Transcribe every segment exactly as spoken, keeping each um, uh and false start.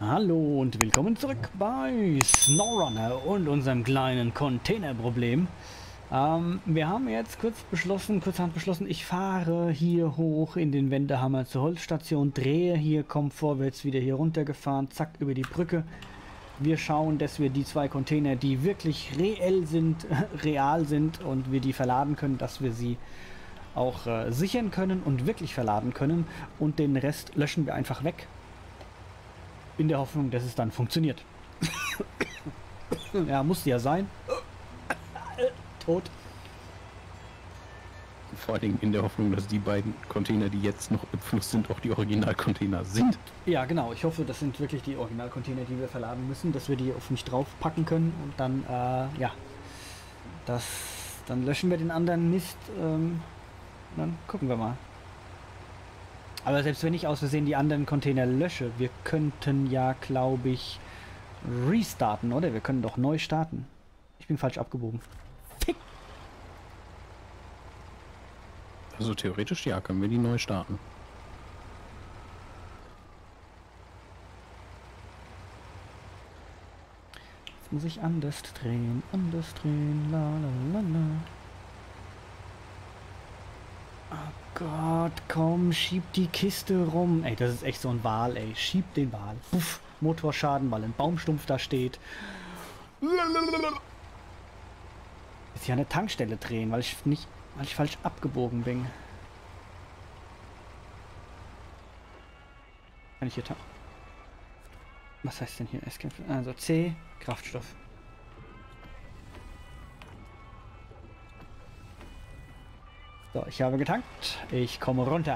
Hallo und willkommen zurück bei SnowRunner und unserem kleinen Containerproblem. Ähm, wir haben jetzt kurz beschlossen, kurzerhand beschlossen, ich fahre hier hoch in den Wendehammer zur Holzstation, drehe hier, komme vorwärts, wieder hier runtergefahren, zack, über die Brücke. Wir schauen, dass wir die zwei Container, die wirklich reell sind, real sind und wir die verladen können, dass wir sie auch äh, sichern können und wirklich verladen können, und den Rest löschen wir einfach weg. In der Hoffnung, dass es dann funktioniert. Ja, musste ja sein. Tot. Vor allen Dingen in der Hoffnung, dass die beiden Container, die jetzt noch im Fluss sind, auch die Originalcontainer sind. Ja, genau. Ich hoffe, das sind wirklich die Originalcontainer, die wir verladen müssen, dass wir die auf mich drauf packen können und dann, äh, ja, das, dann löschen wir den anderen Mist. Ähm, dann gucken wir mal. Aber selbst wenn ich aus Versehen die anderen Container lösche, wir könnten ja, glaube ich, restarten, oder? Wir können doch neu starten. Ich bin falsch abgebogen. Fick! Also theoretisch ja, können wir die neu starten. Jetzt muss ich anders drehen, anders drehen, la la la la. Oh Gott, komm, schieb die Kiste rum. Ey, das ist echt so ein Wal, ey. Schieb den Wal. Puff, Motorschaden, weil ein Baumstumpf da steht. Jetzt hier an der Tankstelle drehen, weil ich nicht, weil ich falsch abgebogen bin. Kann ich hier tanken? Was heißt denn hier? Escape? Also C, Kraftstoff. So, ich habe getankt. Ich komme runter.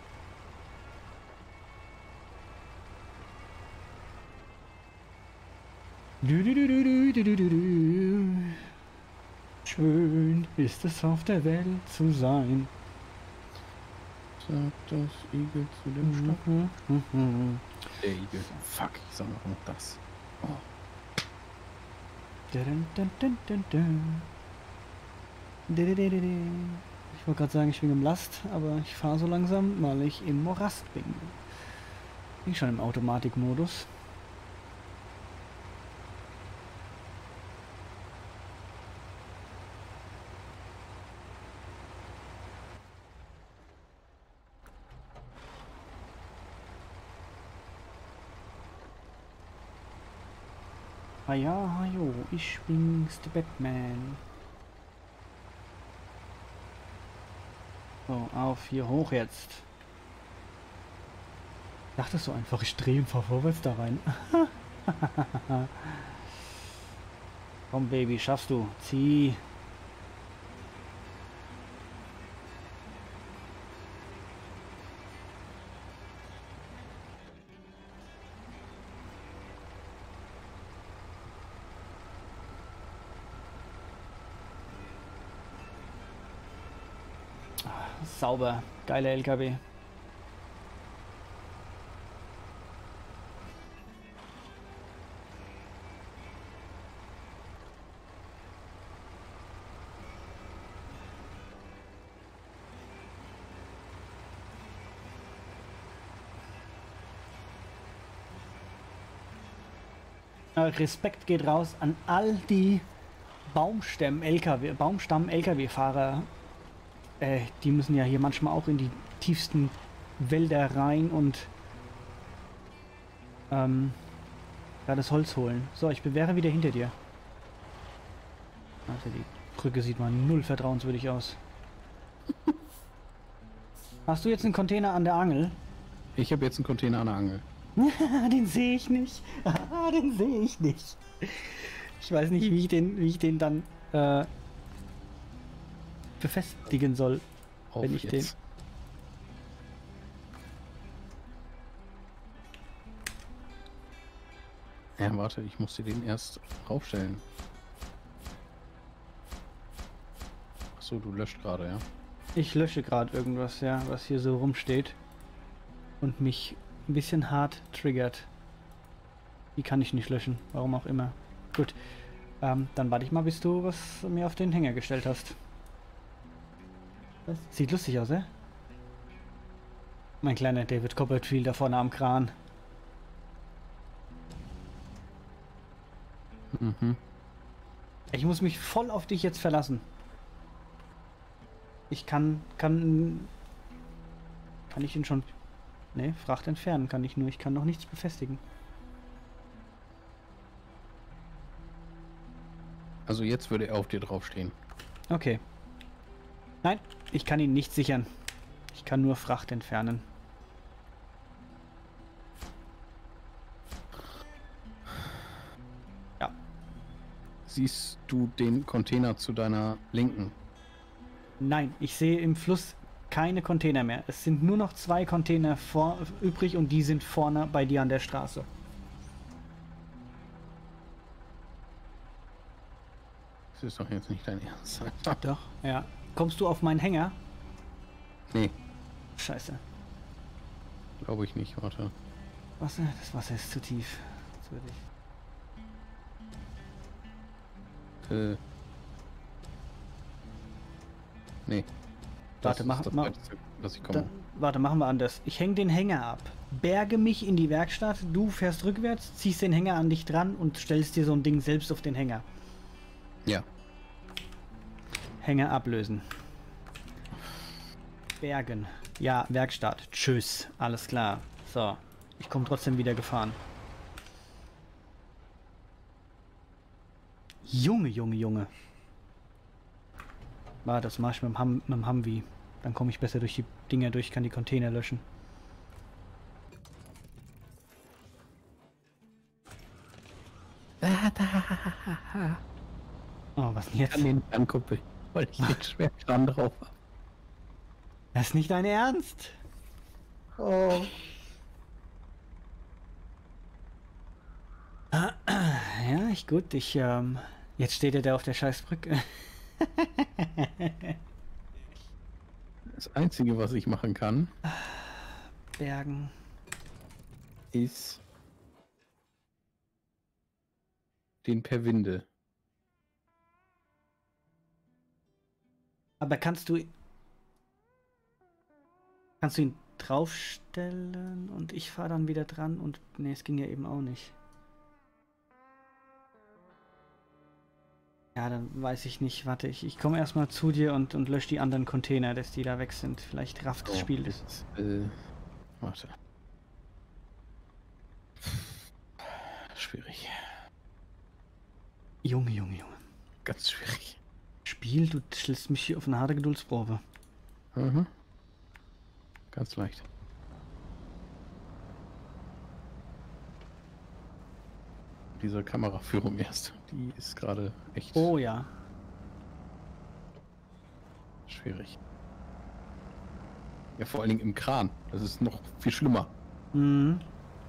Du, du, du, du, du, du, du, du. Schön ist es auf der Welt zu sein. Sagt das Igel zu dem Stock. Mhm, mhm. Der Igel. Fuck, ich sag noch das. Oh. Dun, dun, dun, dun, dun. Ich wollte gerade sagen, ich bin im Last, aber ich fahre so langsam, weil ich im Morast bin. Bin schon im Automatikmodus. Ah ja, jo, ich bin's, der Batman. So, auf, hier hoch jetzt. Ich dachte so einfach, ich drehe und fahr vorwärts da rein. Komm, Baby, schaffst du. Zieh. Sauber. Geiler L K W. Respekt geht raus an all die Baumstämm-L K W, Baumstamm-L K W-Fahrer. Äh, die müssen ja hier manchmal auch in die tiefsten Wälder rein und ähm, da das Holz holen. So, ich wäre wieder hinter dir. Also die Brücke sieht mal null vertrauenswürdig aus. Hast du jetzt einen Container an der Angel? Ich habe jetzt einen Container an der Angel. Den sehe ich nicht. Den sehe ich nicht. Ich weiß nicht, wie ich den, wie ich den dann äh, befestigen soll, Auf wenn ich jetzt. den... Ja, warte, ich muss dir den erst raufstellen. Achso, du löscht gerade, ja? Ich lösche gerade irgendwas, ja, was hier so rumsteht und mich ein bisschen hart triggert. Die kann ich nicht löschen, warum auch immer. Gut, ähm, dann warte ich mal, bis du was mir auf den Hänger gestellt hast. Das sieht lustig aus, eh? Mein kleiner David Copperfield da vorne am Kran. Mhm. Ich muss mich voll auf dich jetzt verlassen. Ich kann, kann, kann ich ihn schon, ne, Fracht entfernen kann ich nur, ich kann noch nichts befestigen. Also jetzt würde er auf dir draufstehen. Okay. Nein, ich kann ihn nicht sichern. Ich kann nur Fracht entfernen. Ja. Siehst du den Container zu deiner Linken? Nein, ich sehe im Fluss keine Container mehr. Es sind nur noch zwei Container vor, übrig und die sind vorne bei dir an der Straße. Das ist doch jetzt nicht dein Ernst. Doch, ja. Kommst du auf meinen Hänger? Nee, Scheiße. glaube ich nicht. Warte. Wasser, das Wasser ist zu tief. Das würde ich. Äh. Nee. Warte, ist mach, das mach, Weiteste, was ich komme. da, warte, machen wir anders. Ich hänge den Hänger ab. Berge mich in die Werkstatt, du fährst rückwärts, ziehst den Hänger an dich dran und stellst dir so ein Ding selbst auf den Hänger. Ja. Hänger ablösen. Bergen. Ja, Werkstatt. Tschüss. Alles klar. So. Ich komme trotzdem wieder gefahren. Junge, Junge, Junge. Warte, das mach ich mit dem, Hum mit dem Humvee. Dann komme ich besser durch die Dinger durch, kann die Container löschen. Oh, was denn jetzt? An den angucken, weil ich den Schwerkran drauf habe. Das ist nicht dein Ernst? Oh. Ja, ich gut, ich, ähm, jetzt steht er da auf der Scheißbrücke. Das Einzige, was ich machen kann, Bergen. ist den per Winde. Aber kannst du... Kannst du ihn draufstellen und ich fahre dann wieder dran und... Ne, es ging ja eben auch nicht. Ja, dann weiß ich nicht. Warte, ich, ich komme erstmal zu dir und, und lösche die anderen Container, dass die da weg sind. Vielleicht rafft das So, Spiel. jetzt, äh, warte. Schwierig. Junge, Junge, Junge. Ganz schwierig. Spiel, du stellst mich hier auf eine harte Geduldsprobe. Mhm. Ganz leicht. Diese Kameraführung erst, die ist gerade echt Oh ja. schwierig. Ja, vor allen Dingen im Kran. Das ist noch viel schlimmer. Mhm.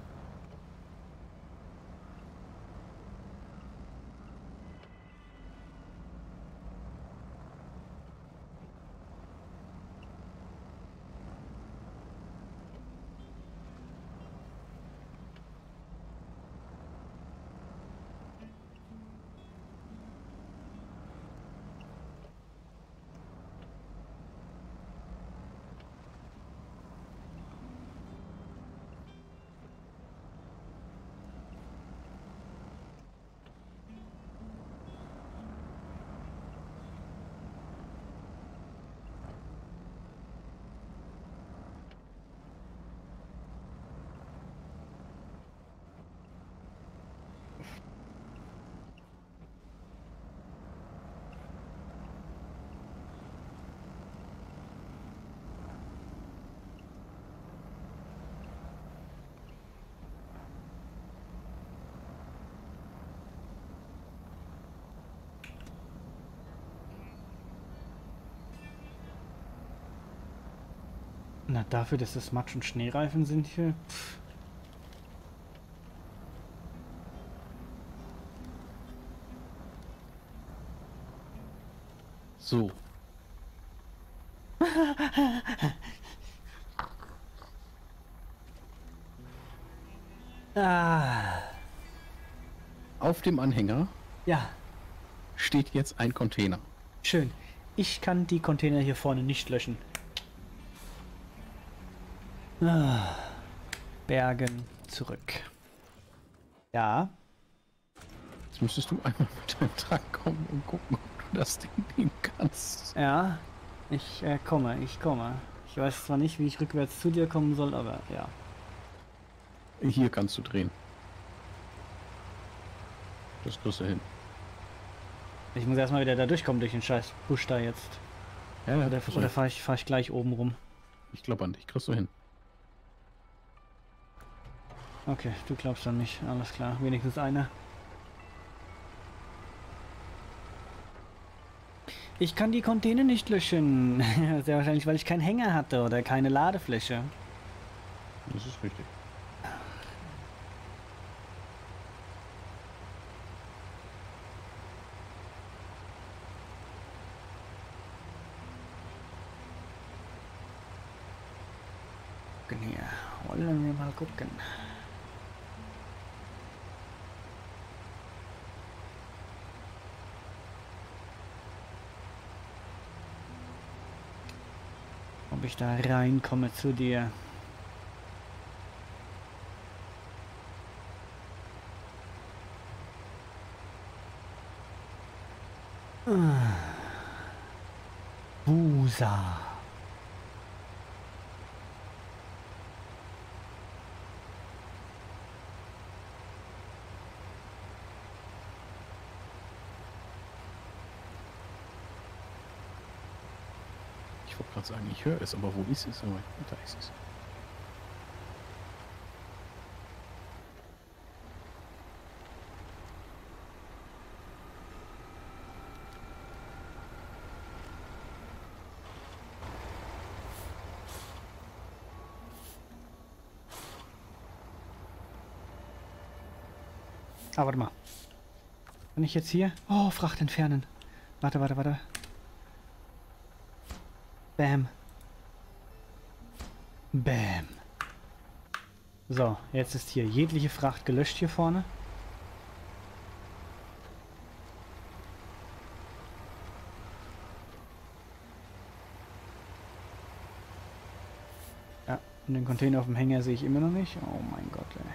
Na, dafür, dass das Matsch- und Schneereifen sind hier. Pff. So. Ah. Auf dem Anhänger Ja, steht jetzt ein Container. schön. Ich kann die Container hier vorne nicht löschen. Ah. Bergen zurück. Ja. Jetzt Jetzt müsstest du einmal mit deinem Truck kommen und gucken, ob du das Ding nehmen kannst. Ja, ich äh, komme, ich komme. Ich weiß zwar nicht, wie ich rückwärts zu dir kommen soll, aber ja. Hier kannst du drehen. Das kriegst du hin. Ich muss erstmal wieder da durchkommen durch den scheiß Busch da jetzt. Ja, ja, Oder, das oder fahre ich, fahr ich gleich oben rum? Ich glaube an dich, kriegst du hin. Okay, du glaubst an mich. Alles klar, wenigstens einer. Ich kann die Container nicht löschen. Sehr wahrscheinlich, weil ich keinen Hänger hatte oder keine Ladefläche. Das ist richtig. Gucken hier. Wollen wir mal gucken. Ob ich da reinkomme zu dir. Ah. Busa. Ich wollte gerade sagen, ich höre es, aber wo ist es? Aber da ist es. Ah, warte mal. Kann ich jetzt hier? Oh, Fracht entfernen. Warte, warte, warte. Bam. Bam. So, jetzt ist hier jegliche Fracht gelöscht hier vorne. Ja, und den Container auf dem Hänger sehe ich immer noch nicht. Oh mein Gott, ey.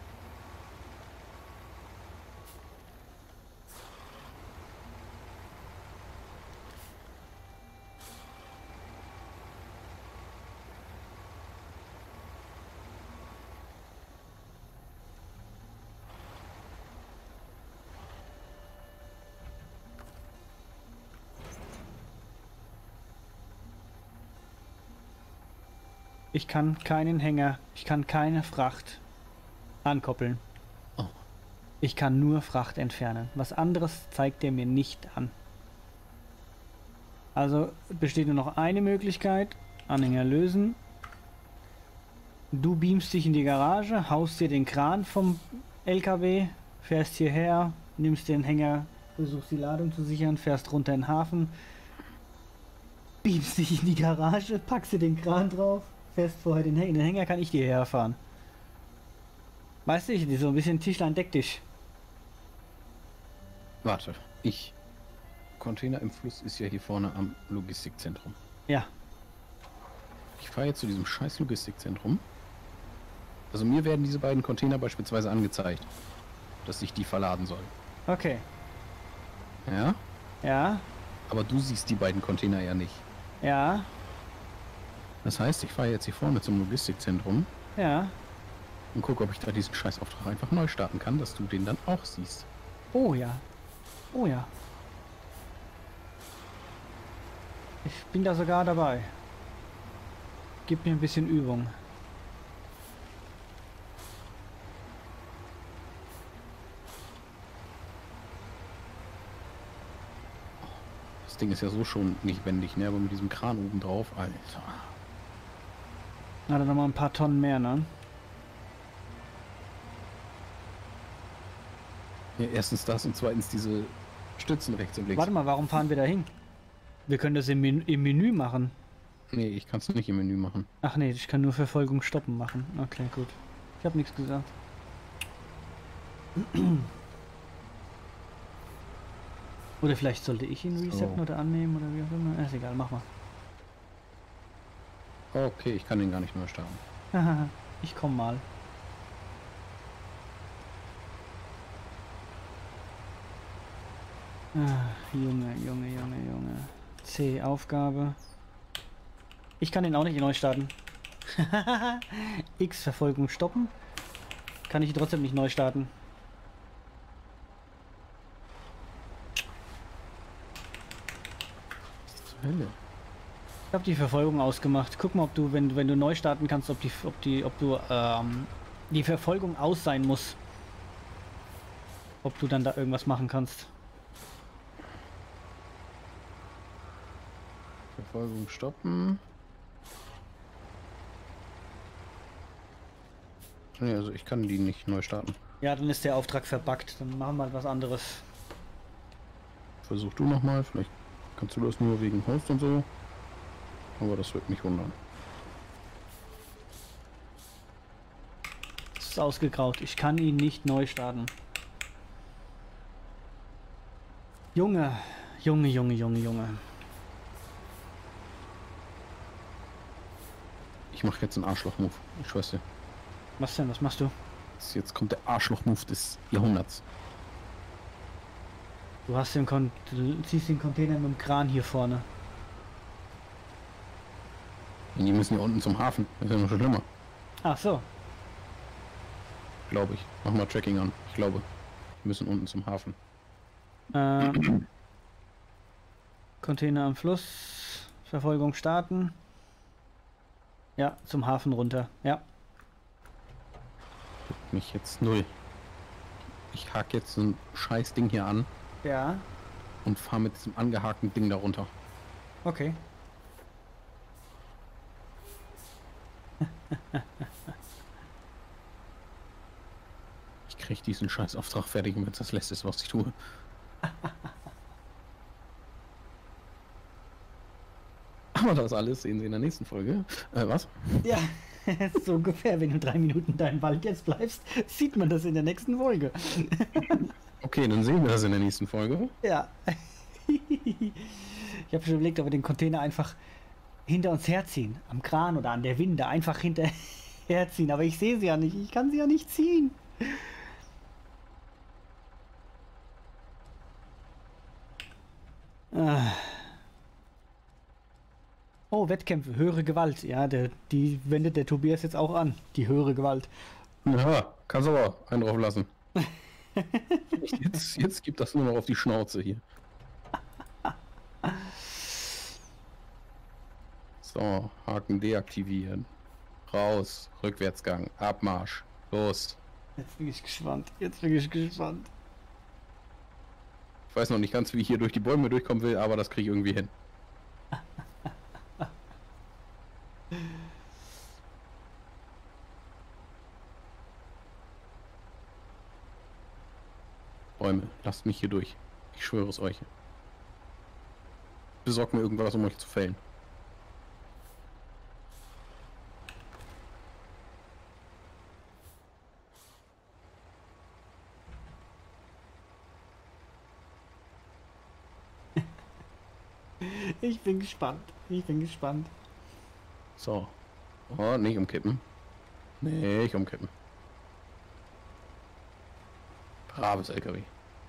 Ich kann keinen Hänger, ich kann keine Fracht ankoppeln. Oh. Ich kann nur Fracht entfernen. Was anderes zeigt er mir nicht an. Also besteht nur noch eine Möglichkeit. Anhänger lösen. Du beamst dich in die Garage, haust dir den Kran vom L K W, fährst hierher, nimmst den Hänger, versuchst die Ladung zu sichern, fährst runter in den Hafen, beamst dich in die Garage, packst dir den Kran drauf, fährst vorher den Hänger. Den Hänger kann ich dir herfahren. Weißt du, die so ein bisschen Tischlein deck dich. Warte, ich. Container im Fluss ist ja hier vorne am Logistikzentrum. Ja. Ich fahre jetzt zu diesem scheiß Logistikzentrum. Also mir werden diese beiden Container beispielsweise angezeigt, dass ich die verladen soll. Okay. Ja? Ja. Aber du siehst die beiden Container ja nicht. Ja. Das heißt, ich fahre jetzt hier vorne zum Logistikzentrum Ja. und gucke, ob ich da diesen Scheißauftrag einfach neu starten kann, dass du den dann auch siehst. Oh ja. Oh ja. Ich bin da sogar dabei. Gib mir ein bisschen Übung. Das Ding ist ja so schon nicht wendig, ne? Aber mit diesem Kran oben drauf, Alter. Na, dann nochmal ein paar Tonnen mehr, ne? Ja, erstens das und zweitens diese Stützen rechts und links. Warte mal, warum fahren wir da hin? Wir können das im, Men im Menü machen. Nee, ich kann es nicht im Menü machen. Ach nee, ich kann nur Verfolgung stoppen machen. Okay, gut. Ich habe nichts gesagt. Oder vielleicht sollte ich ihn resetten So. oder annehmen oder wie auch immer. Ist egal, mach mal. Okay, ich kann den gar nicht neu starten. Haha, ich komm mal. Ah, Junge, Junge, Junge, Junge. C, Aufgabe. Ich kann den auch nicht neu starten. X, Verfolgung stoppen. Kann ich trotzdem nicht neu starten. Was zur Hölle? Ich habe die Verfolgung ausgemacht. Guck mal, ob du, wenn, wenn du neu starten kannst, ob die, ob die, ob du ähm, die Verfolgung aus sein muss. Ob du dann da irgendwas machen kannst. Verfolgung stoppen. Nee, also ich kann die nicht neu starten. Ja, dann ist der Auftrag verbuggt. Dann machen wir halt was anderes. Versuch du nochmal, vielleicht kannst du das nur wegen Host und so. Aber das wird mich wundern. Das ist ausgegraut. Ich kann ihn nicht neu starten. Junge, Junge, Junge, Junge, Junge. Ich mache jetzt einen Arschloch-Move. Ich schwör's dir. Was denn? Was machst du? Jetzt jetzt kommt der Arschloch-Move des Jahrhunderts. Du hast den Kon du ziehst den Container mit dem Kran hier vorne. Und die müssen ja unten zum Hafen. Das ist ja noch schlimmer. Ach so. Glaube ich. Mach mal Tracking an. Ich glaube. Wir müssen unten zum Hafen. Ähm, Container am Fluss. Verfolgung starten. Ja, zum Hafen runter. Ja. Gibt mich jetzt null. Ich hake jetzt so ein scheiß Ding hier an Ja. und fahre mit diesem angehakten Ding darunter. Okay. Ich krieg diesen scheiß Auftrag fertig, wenn es das letzte ist, was ich tue. Aber das alles sehen Sie in der nächsten Folge. Äh, was? Ja, so ungefähr. Wenn du drei Minuten in deinem Wald jetzt bleibst, sieht man das in der nächsten Folge. Okay, dann sehen wir das in der nächsten Folge. Ja. Ich habe schon überlegt, ob wir den Container einfach hinter uns herziehen. Am Kran oder an der Winde. Einfach hinterherziehen. Aber ich sehe sie ja nicht. Ich kann sie ja nicht ziehen. Ah. Oh, Wettkämpfe, höhere Gewalt. Ja, der, die wendet der Tobias jetzt auch an. Die höhere Gewalt. Ja, kannst aber einen drauf lassen. Jetzt, jetzt gibt das nur noch auf die Schnauze hier. So, Haken deaktivieren. Raus, Rückwärtsgang, Abmarsch. Los. Jetzt bin ich gespannt. Jetzt bin ich gespannt. Ich weiß noch nicht ganz, wie ich hier durch die Bäume durchkommen will, aber das kriege ich irgendwie hin. Bäume, lasst mich hier durch. Ich schwöre es euch. Besorgt mir irgendwas, um euch zu fällen. Ich bin gespannt. Ich bin gespannt. So. Oh, nicht umkippen. Nicht umkippen. Braves L K W.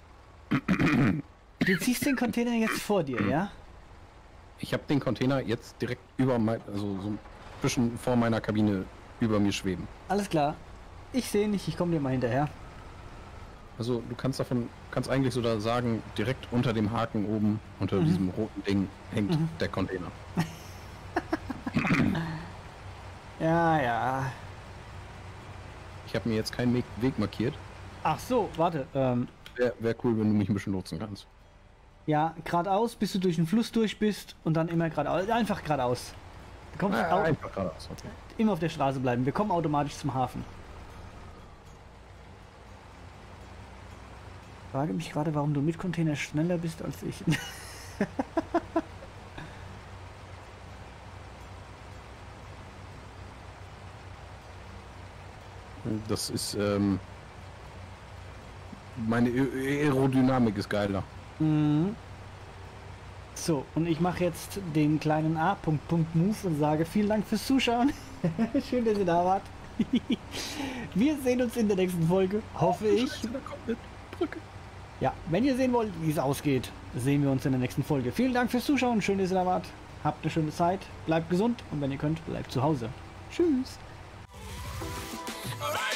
Du ziehst den Container jetzt vor dir, ja? Ich habe den Container jetzt direkt über mein, also so ein bisschen vor meiner Kabine über mir schweben. Alles klar. Ich sehe nicht, ich komme dir mal hinterher. Also du kannst davon, kannst eigentlich so da sagen, direkt unter dem Haken oben, unter Mhm. diesem roten Ding, hängt Mhm. der Container. Ja, ja. Ich habe mir jetzt keinen Weg, Weg markiert. Ach so, warte. Ähm, Wäre wär cool, wenn du mich ein bisschen nutzen kannst. ja, geradeaus, bis du durch den Fluss durch bist und dann immer geradeaus. Einfach geradeaus. Du kommst Ah, au einfach geradeaus, okay. immer auf der Straße bleiben. Wir kommen automatisch zum Hafen. Ich frage mich gerade, warum du mit Container schneller bist als ich. Das ist, ähm... meine Ae- Aerodynamik ist geiler. Mhm. So, und ich mache jetzt den kleinen A-Punkt-Punkt-Move und sage vielen Dank fürs Zuschauen. Schön, dass ihr da wart. Wir sehen uns in der nächsten Folge, hoffe ich. Scheiße, da kommt eine Brücke. Ja, wenn ihr sehen wollt, wie es ausgeht, sehen wir uns in der nächsten Folge. Vielen Dank fürs Zuschauen, schön, dass ihr da wart. Habt eine schöne Zeit, bleibt gesund und wenn ihr könnt, bleibt zu Hause. Tschüss. Alright.